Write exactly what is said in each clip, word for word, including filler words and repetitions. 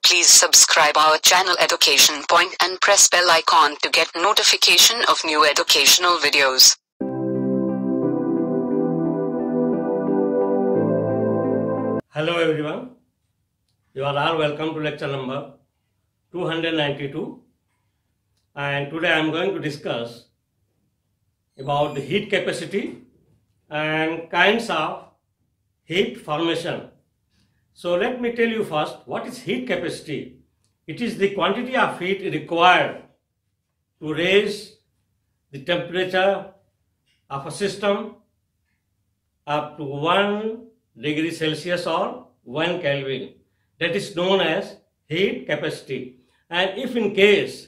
Please subscribe our channel Education Point and press bell icon to get notification of new educational videos. Hello everyone, you are all welcome to lecture number two hundred ninety-two, and today I am going to discuss about the heat capacity and kinds of heat formation. So let me tell you first, what is heat capacity? It is the quantity of heat required to raise the temperature of a system up to one degree Celsius or one Kelvin. That is known as heat capacity. And if in case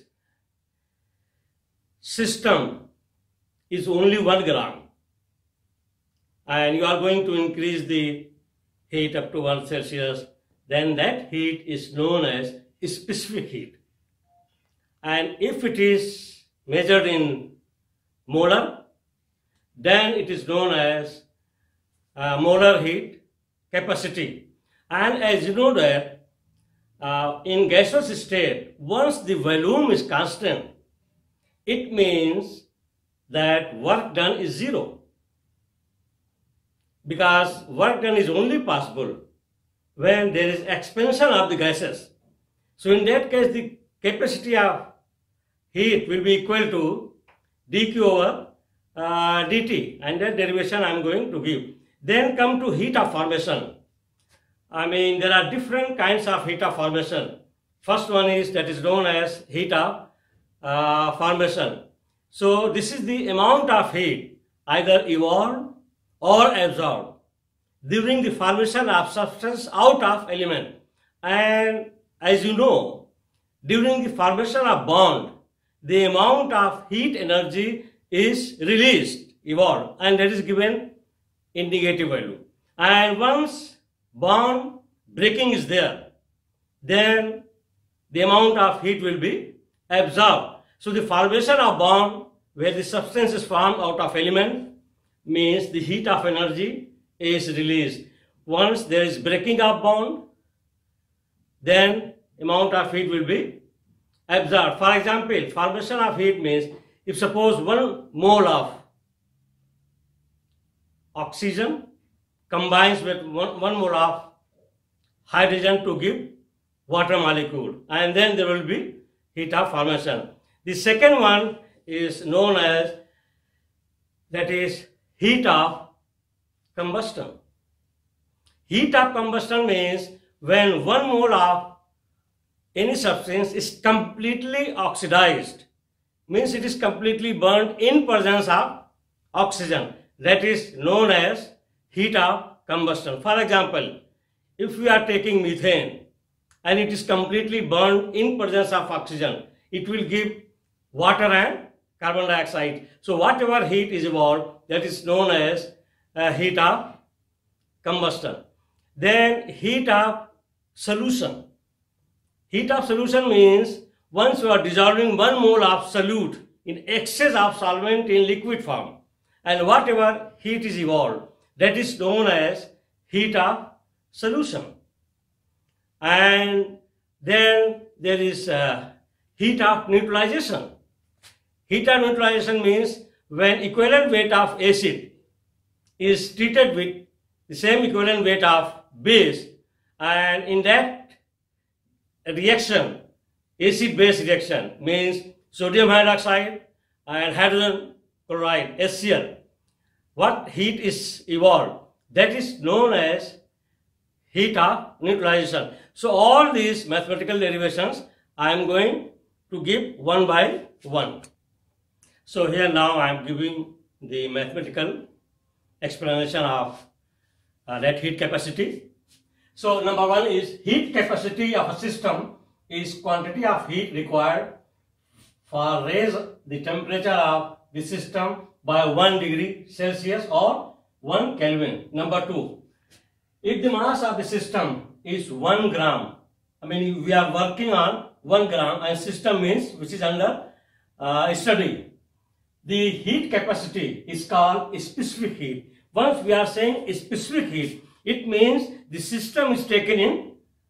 system is only one gram and you are going to increase the heat up to one Celsius, then that heat is known as specific heat. And if it is measured in molar, then it is known as uh, molar heat capacity. And as you know that uh, in gaseous state, once the volume is constant, it means that work done is zero. Because work done is only possible when there is expansion of the gases. So in that case, the capacity of heat will be equal to dq over uh, dt, and that derivation I am going to give. Then come to heat of formation. I mean, there are different kinds of heat of formation. First one is that is known as heat of uh, formation. So this is the amount of heat either evolved or absorbed during the formation of substance out of element. And as you know, during the formation of bond, the amount of heat energy is released, evolved, and that is given in negative value. And once bond breaking is there, then the amount of heat will be absorbed. So the formation of bond where the substance is formed out of element means the heat of energy is released. Once there is breaking of bond, then amount of heat will be absorbed. For example, formation of heat means if suppose one mole of oxygen combines with one, one mole of hydrogen to give water molecule, and then there will be heat of formation. The second one is known as, that is heat of combustion. Heat of combustion means when one mole of any substance is completely oxidized, means it is completely burned in presence of oxygen. That is known as heat of combustion. For example, if we are taking methane and it is completely burned in presence of oxygen, it will give water and carbon dioxide. So whatever heat is evolved, that is known as uh, heat of combustion. Then heat of solution. Heat of solution means once you are dissolving one mole of solute in excess of solvent in liquid form, and whatever heat is evolved, that is known as heat of solution. And then there is uh, heat of neutralization. Heat of neutralization means when equivalent weight of acid is treated with the same equivalent weight of base, and in that reaction, acid-base reaction means sodium hydroxide and hydrogen chloride, H C l. What heat is evolved, that is known as heat of neutralization. So all these mathematical derivations I am going to give one by one. So here now I am giving the mathematical explanation of uh, that heat capacity. So number one is heat capacity of a system is quantity of heat required for raise the temperature of the system by one degree Celsius or one Kelvin. Number two, if the mass of the system is one gram, I mean we are working on one gram and system means which is under uh, study, the heat capacity is called specific heat. Once we are saying specific heat, it means the system is taken in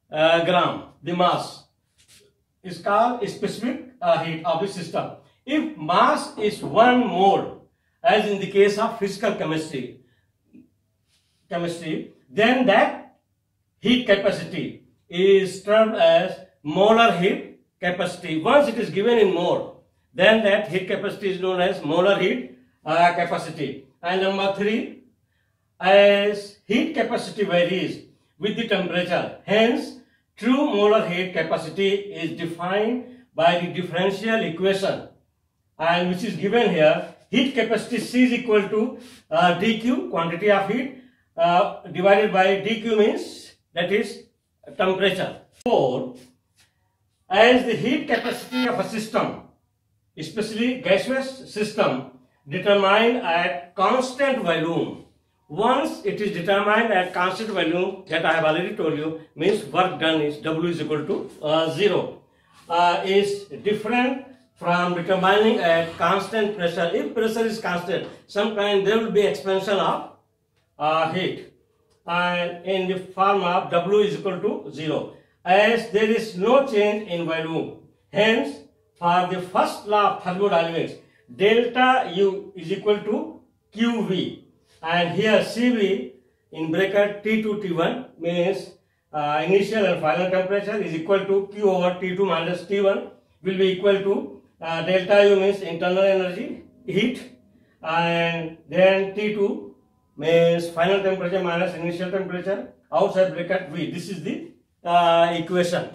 uh, gram, the mass, is called specific uh, heat of the system. If mass is one mole, as in the case of physical chemistry, chemistry, then that heat capacity is termed as molar heat capacity. Once it is given in mole, then that heat capacity is known as molar heat uh, capacity. And number three, as heat capacity varies with the temperature, hence true molar heat capacity is defined by the differential equation, and which is given here. Heat capacity C is equal to uh, dQ, quantity of heat, uh, divided by dQ means that is temperature. Four, as the heat capacity of a system, especially gaseous system, determined at constant volume. Once it is determined at constant volume, that I have already told you, means work done is W is equal to uh, zero, uh, is different from determining at constant pressure. If pressure is constant, sometimes there will be expansion of uh, heat, and in the form of W is equal to zero, as there is no change in volume. Hence, for the first law of thermodynamics, delta U is equal to Q V, and here C V in bracket T two T one means uh, initial and final temperature is equal to Q over T two minus T one will be equal to uh, delta U means internal energy, heat, and then T two means final temperature minus initial temperature outside bracket V. This is the uh, equation.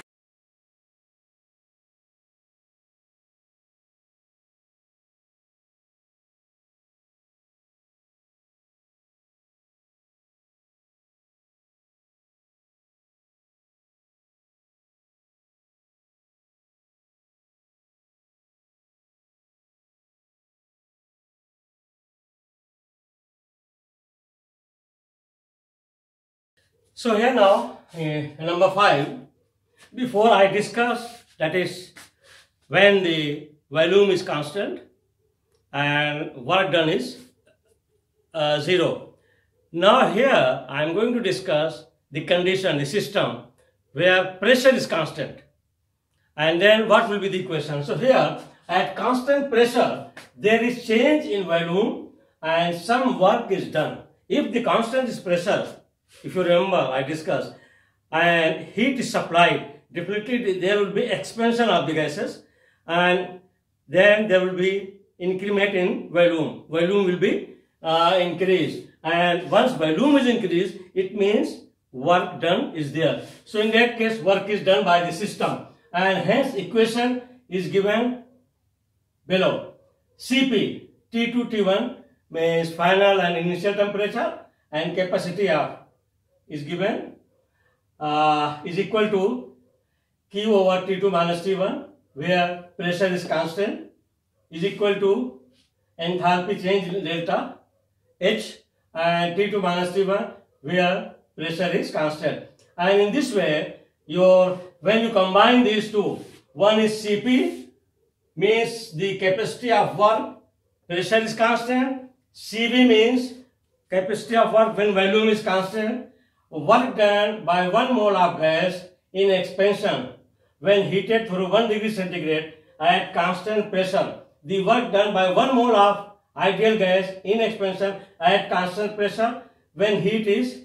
So here now, uh, number five, before I discuss, that is when the volume is constant and work done is uh, zero. Now here I am going to discuss the condition, the system where pressure is constant, and then what will be the equation. So here at constant pressure there is change in volume and some work is done. If the constant is pressure, if you remember I discussed, and heat is supplied, definitely there will be expansion of the gases, and then there will be increment in volume. Volume will be uh, increased, and once volume is increased, it means work done is there. So in that case, work is done by the system, and hence equation is given below. C P T two T one means final and initial temperature, and capacity of is given uh, is equal to Q over T two minus T one, where pressure is constant, is equal to enthalpy change in delta H, and T two minus T one, where pressure is constant. And in this way, your when you combine these two, one is C P means the capacity of work, pressure is constant. C V means capacity of work when volume is constant. Work done by one mole of gas in expansion when heated through one degree centigrade at constant pressure. The work done by one mole of ideal gas in expansion at constant pressure when heat is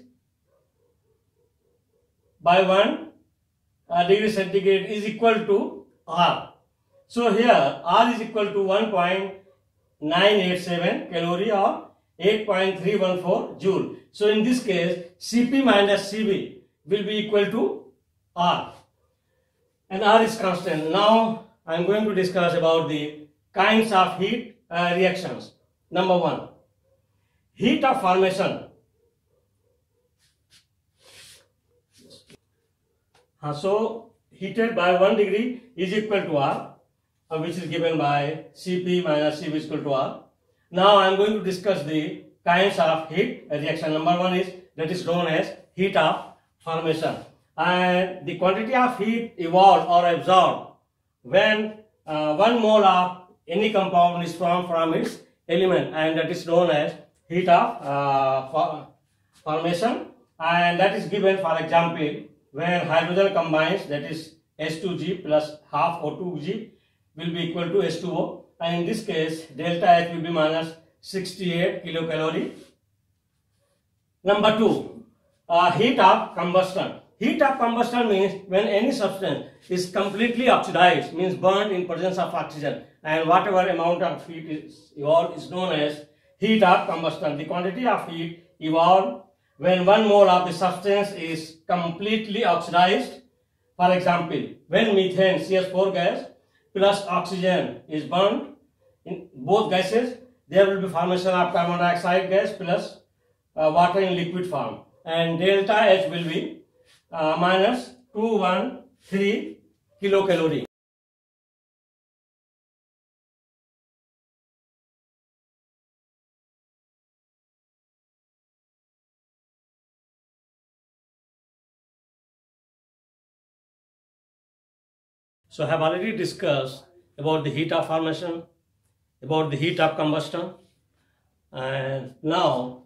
by one uh, degree centigrade is equal to R. So here R is equal to one point nine eight seven calorie or eight point three one four joule. So in this case, C P minus C V will be equal to R, and R is constant. Now I am going to discuss about the kinds of heat uh, reactions. Number one, heat of formation. Uh, so heated by one degree is equal to R, uh, which is given by C P minus C V is equal to R. Now I am going to discuss the kinds of heat reaction. Number one is that is known as heat of formation, and the quantity of heat evolved or absorbed when uh, one mole of any compound is formed from its element, and that is known as heat of uh, for formation, and that is given, for example, when hydrogen combines, that is H two G plus half O two G will be equal to H two O, and in this case delta H will be minus sixty-eight kilocalorie. Number two, uh, heat of combustion. Heat of combustion means when any substance is completely oxidized, means burned in presence of oxygen, and whatever amount of heat is evolved is known as heat of combustion. The quantity of heat evolved when one mole of the substance is completely oxidized. For example, when methane C H four gas plus oxygen is burned in both gases, there will be formation of carbon dioxide gas plus uh, water in liquid form, and delta H will be uh, minus two hundred thirteen kilocalorie. So I have already discussed about the heat of formation, about the heat of combustion, and now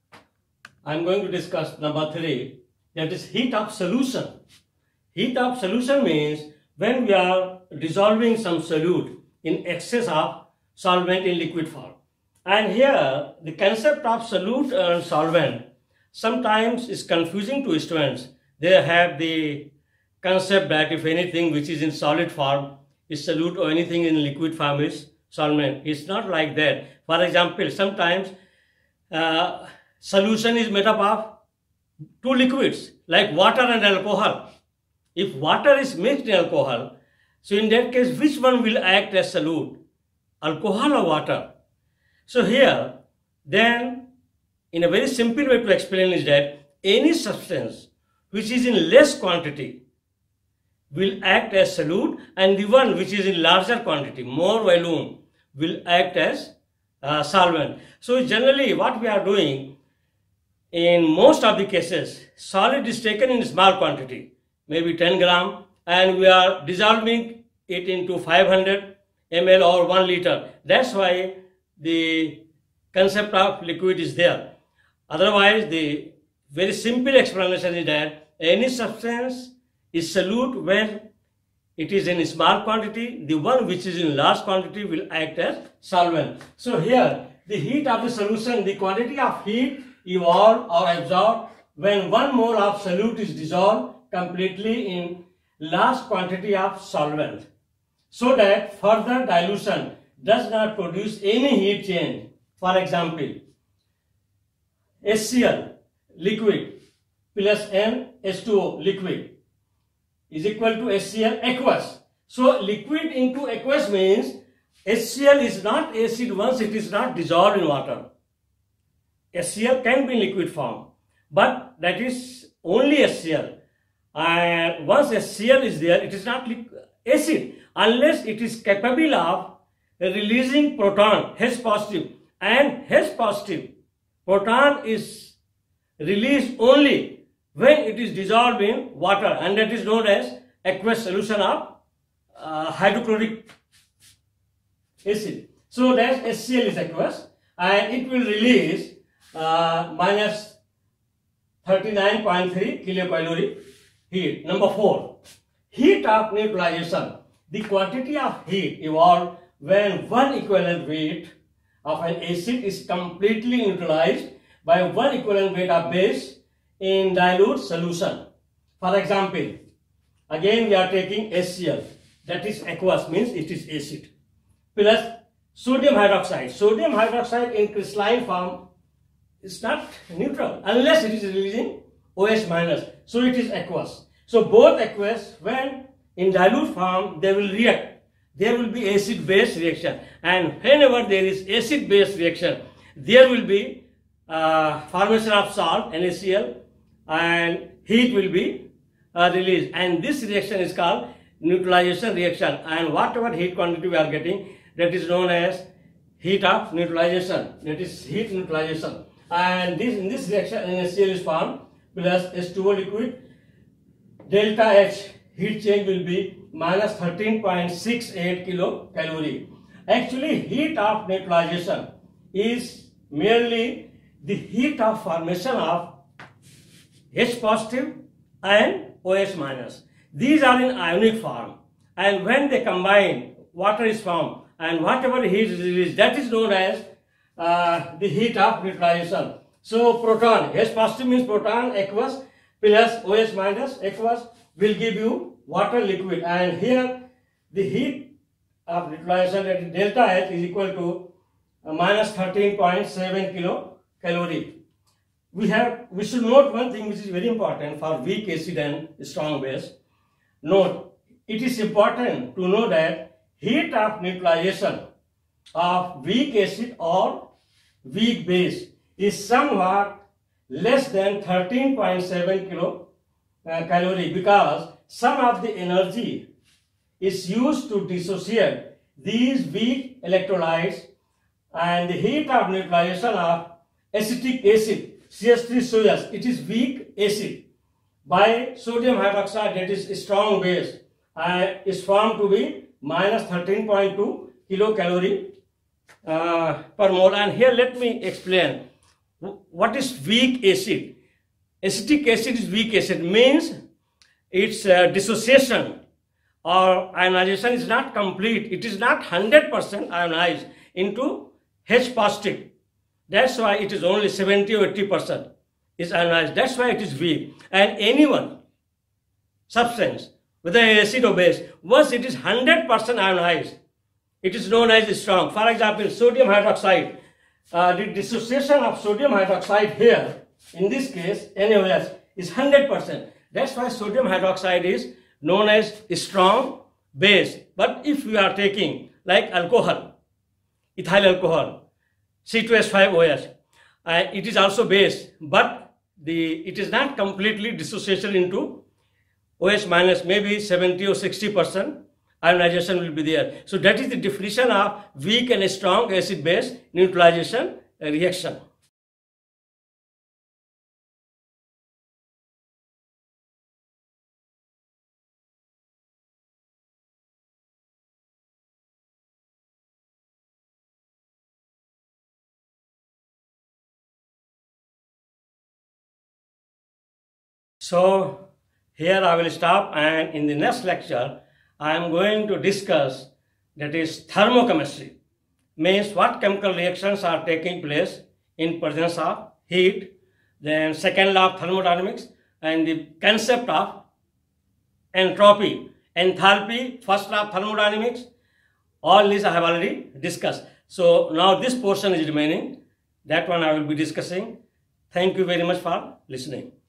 I am going to discuss number three, that is heat of solution. Heat of solution means when we are dissolving some solute in excess of solvent in liquid form. And here the concept of solute and solvent sometimes is confusing to students. They have the concept that if anything which is in solid form is solute or anything in liquid form is solvent. It's not like that. For example, sometimes uh, solution is made up of two liquids like water and alcohol. If water is mixed in alcohol, so in that case which one will act as solute, alcohol or water? So here then in a very simple way to explain is that any substance which is in less quantity will act as solute, and the one which is in larger quantity, more volume, will act as uh, solvent. So generally what we are doing in most of the cases, solid is taken in small quantity, maybe ten gram, and we are dissolving it into five hundred milliliters or one liter. That's why the concept of liquid is there. Otherwise the very simple explanation is that any substance is solute when it is in small quantity, the one which is in large quantity will act as solvent. So here the heat of the solution, the quantity of heat evolved or absorbed when one mole of solute is dissolved completely in large quantity of solvent, so that further dilution does not produce any heat change. For example, HCl liquid plus N H two O liquid is equal to HCl aqueous. So liquid into aqueous means HCl is not acid once it is not dissolved in water. HCl can be in liquid form, but that is only HCl, and once HCl is there, it is not acid unless it is capable of releasing proton H positive, and H positive proton is released only when it is dissolved in water, and that is known as aqueous solution of uh, hydrochloric acid. So that HCl is aqueous, and it will release uh, minus thirty-nine point three kilocalorie heat. Number four, heat of neutralization. The quantity of heat evolved when one equivalent weight of an acid is completely neutralized by one equivalent weight of base in dilute solution. For example, again we are taking HCl, that is aqueous, means it is acid, plus sodium hydroxide. Sodium hydroxide in crystalline form is not neutral unless it is releasing OH minus, so it is aqueous. So both aqueous, when in dilute form they will react, there will be acid base reaction, and whenever there is acid base reaction there will be uh, formation of salt NaCl, and heat will be uh, released, and this reaction is called neutralization reaction, and whatever heat quantity we are getting, that is known as heat of neutralization, that is heat neutralization. And this in this reaction NaCl is formed plus H two O liquid, delta H heat change will be minus thirteen point six eight kilocalorie. Actually heat of neutralization is merely the heat of formation of H positive and OH minus. These are in ionic form, and when they combine, water is formed, and whatever heat is released, that is known as uh, the heat of neutralization. So proton, H positive means proton, aqueous, plus OH minus, aqueous, will give you water liquid, and here the heat of neutralization at delta H is equal to uh, minus thirteen point seven kilocalorie. We have, we should note one thing which is very important for weak acid and strong base. Note, it is important to know that heat of neutralization of weak acid or weak base is somewhat less than thirteen point seven kilocalorie, because some of the energy is used to dissociate these weak electrolytes, and the heat of neutralization of acetic acid C H three C O S, it is weak acid, by sodium hydroxide, that is strong base, uh, is formed to be minus thirteen point two kilocalorie uh, per mole. And here let me explain what is weak acid. Acetic acid is weak acid, means its uh, dissociation or ionization is not complete. It is not one hundred percent ionized into H positive. That's why it is only seventy or eighty percent is ionized. That's why it is weak. And any one substance, whether acid or base, once it is one hundred percent ionized, it is known as strong. For example, sodium hydroxide, uh, the dissociation of sodium hydroxide here, in this case, N A O H, is one hundred percent. That's why sodium hydroxide is known as strong base. But if we are taking like alcohol, ethyl alcohol, C two H five O H, uh, it is also base, but the it is not completely dissociation into OH minus, maybe seventy or sixty percent ionization will be there. So that is the definition of weak and strong acid base neutralization reaction. So here I will stop, and in the next lecture I am going to discuss, that is thermochemistry, means what chemical reactions are taking place in presence of heat, then second law of thermodynamics, and the concept of entropy, enthalpy, first law of thermodynamics. All these I have already discussed. So now this portion is remaining, that one I will be discussing. Thank you very much for listening.